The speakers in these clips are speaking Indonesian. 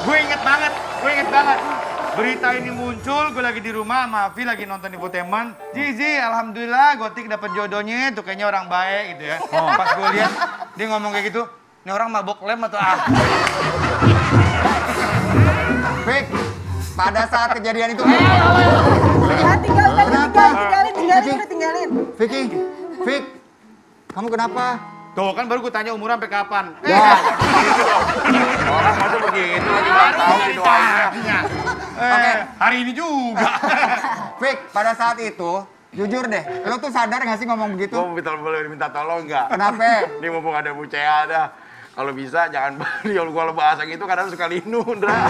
Gue inget banget. Berita ini muncul, gue lagi di rumah, Mafi lagi nonton infotainment. Zizi, alhamdulillah Gotik dapet jodohnya, tuh kayaknya orang baik gitu ya. Pas gue lihat dia ngomong kayak gitu, ini orang mabok lem atau ah? Fik, pada saat kejadian itu... tinggalin. Vicky, Fik, kamu kenapa? Tuh kan baru gue tanya umur sampai kapan. Ya. Orang masa begitu lagi ulang tahun di doanya. Oke, hari ini juga. Fik, pada saat itu, jujur deh, lo tuh sadar gak sih ngomong begitu? Gue boleh minta tolong nggak? Kenapa? Ini mumpung ada Bu Cea ada. Kalau bisa jangan kalau gua bahasa gitu kadang suka linu, Ndra.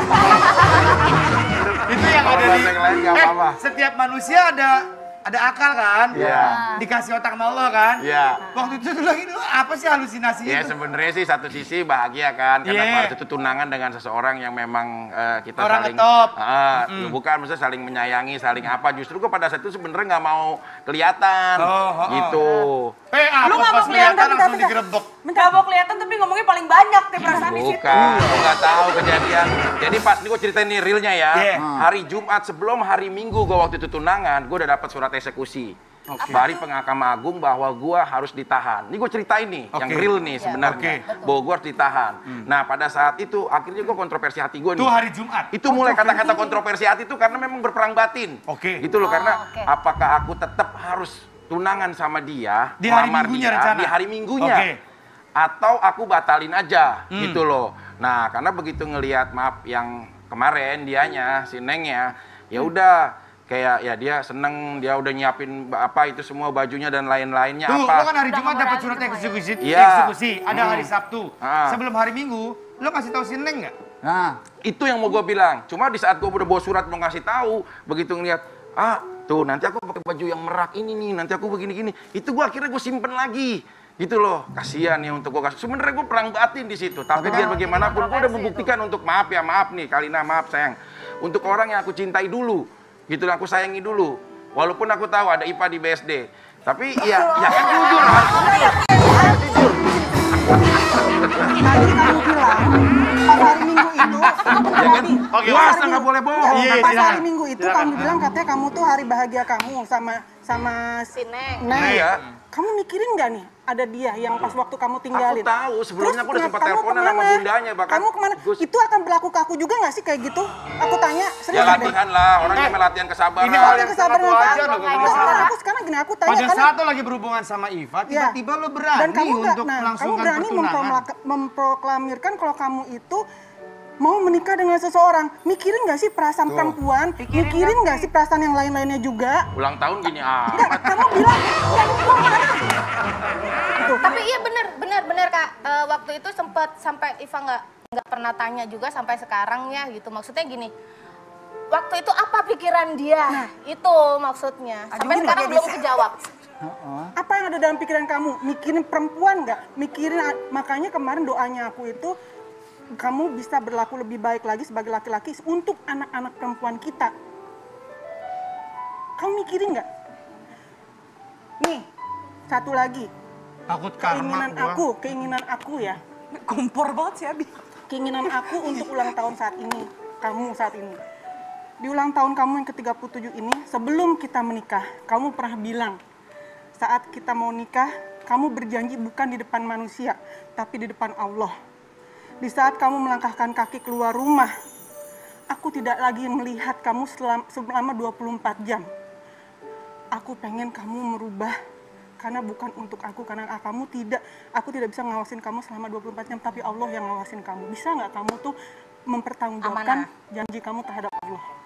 Itu yang ada di... Bahasa yang lain nggak apa-apa. Setiap manusia ada akal kan? Iya. Dikasih otak sama Allah kan? Iya. Waktu itu tuh lagi apa sih halusinasinya? Ya itu? sebenarnya sih satu sisi bahagia kan karena Iya. pada itu tunangan dengan seseorang yang memang kita Orang saling ngetop. bukan maksudnya saling menyayangi, saling apa. Justru gua pada saat itu sebenarnya nggak mau kelihatan gitu. Lu nggak mau kelihatan langsung digerebek. Nggak mau kelihatan tapi ngomongnya paling banyak deh perasaan di situ. Bukan, gua nggak tahu kejadian. Jadi pas ini gua ceritain nih realnya ya. Yeah. Hari Jumat sebelum hari Minggu gua waktu itu tunangan, gua udah dapat surat eksekusi. Dari Mahkamah Agung bahwa gua harus ditahan. Ini gua ceritain nih, yang real nih sebenarnya. Bahwa gua harus ditahan. Nah pada saat itu akhirnya gua kontroversi hati gua nih. Itu hari Jumat. Itu mulai kata-kata kontroversi hati itu karena memang berperang batin. Gitu loh, karena apakah aku tetap harus tunangan sama dia, di hari melamar minggunya dia, rencana? di hari minggunya. Atau aku batalin aja, gitu loh. Nah, karena begitu ngelihat maaf yang kemarin dianya, si Nengnya, ya udah kayak ya dia seneng, dia udah nyiapin apa itu semua bajunya dan lain-lainnya Tuh, apa. lo kan hari Jumat dapat surat eksekusi, Iya. ada hari Sabtu. Sebelum hari Minggu, lo kasih tahu si Neng nggak? Nah, itu yang mau gue bilang. Cuma di saat gue udah bawa surat mau ngasih tahu, begitu ngeliat, tuh nanti aku pakai baju yang merak ini nih, nanti aku begini-gini. Itu gue akhirnya gue simpen lagi. Gitu loh, kasihan nih untuk gue kasih. Sebenarnya gue perang batin di situ. Tapi biar bagaimanapun gue udah membuktikan untuk maaf nih, Kalina maaf sayang. Untuk orang yang aku cintai dulu, gitu lah aku sayangi dulu. Walaupun aku tahu ada IPA di BSD. Tapi ya kan jujur, harus jujur. Tadi kamu bilang pas hari Minggu itu, Puasa nggak boleh bohong. pas hari Minggu itu kamu bilang katanya kamu tuh hari bahagia kamu sama si Neng. Iya. Kamu mikirin nggak nih ada dia yang pas waktu kamu tinggalin? Aku tahu, sebelumnya aku udah sempat kamu teleponan sama kemana? bundanya bahkan. Kamu kemana? Itu akan berlaku ke aku juga nggak sih kayak gitu? Aku tanya, Ya serius deh. latihan lah, orang yang latihan kesabaran. Ini hal yang Kesabaran sangat wajar apa? loh kalau Enggak, misalnya. aku sekarang gini, aku tanya Pada kan. saat lo lagi berhubungan sama Iva, tiba-tiba lo berani Dan kamu nggak, untuk kamu melangsungkan berani pertunangan. memproklamirkan kalau kamu itu mau menikah dengan seseorang. Mikirin nggak sih perasaan perempuan? Mikirin nggak sih perasaan yang lain-lainnya juga? Ulang tahun gini Enggak, kamu bilang, "Gua mana?" Gitu. Tapi iya bener Kak. Waktu itu sempet sampai Iva nggak pernah tanya juga sampai sekarang ya gitu. Maksudnya gini, waktu itu apa pikiran dia? Itu maksudnya. Sampai sekarang belum kejawab. Apa yang ada dalam pikiran kamu? Mikirin perempuan nggak? Mikirin, makanya kemarin doanya aku itu kamu bisa berlaku lebih baik lagi sebagai laki-laki untuk anak-anak perempuan kita. Kamu mikirin nggak? Nih, satu lagi. Takut karma Keinginan aku ya. Kompor banget sih Abi. Keinginan aku untuk ulang tahun saat ini, kamu saat ini. Di ulang tahun kamu yang ke-37 ini, sebelum kita menikah, kamu pernah bilang, saat kita mau nikah, kamu berjanji bukan di depan manusia, tapi di depan Allah. Di saat kamu melangkahkan kaki keluar rumah, aku tidak lagi melihat kamu selama 24 jam. Aku pengen kamu merubah, karena bukan untuk aku, karena aku tidak bisa ngawasin kamu selama 24 jam, tapi Allah yang ngawasin kamu. Bisa nggak kamu tuh mempertanggungjawabkan janji kamu terhadap Allah?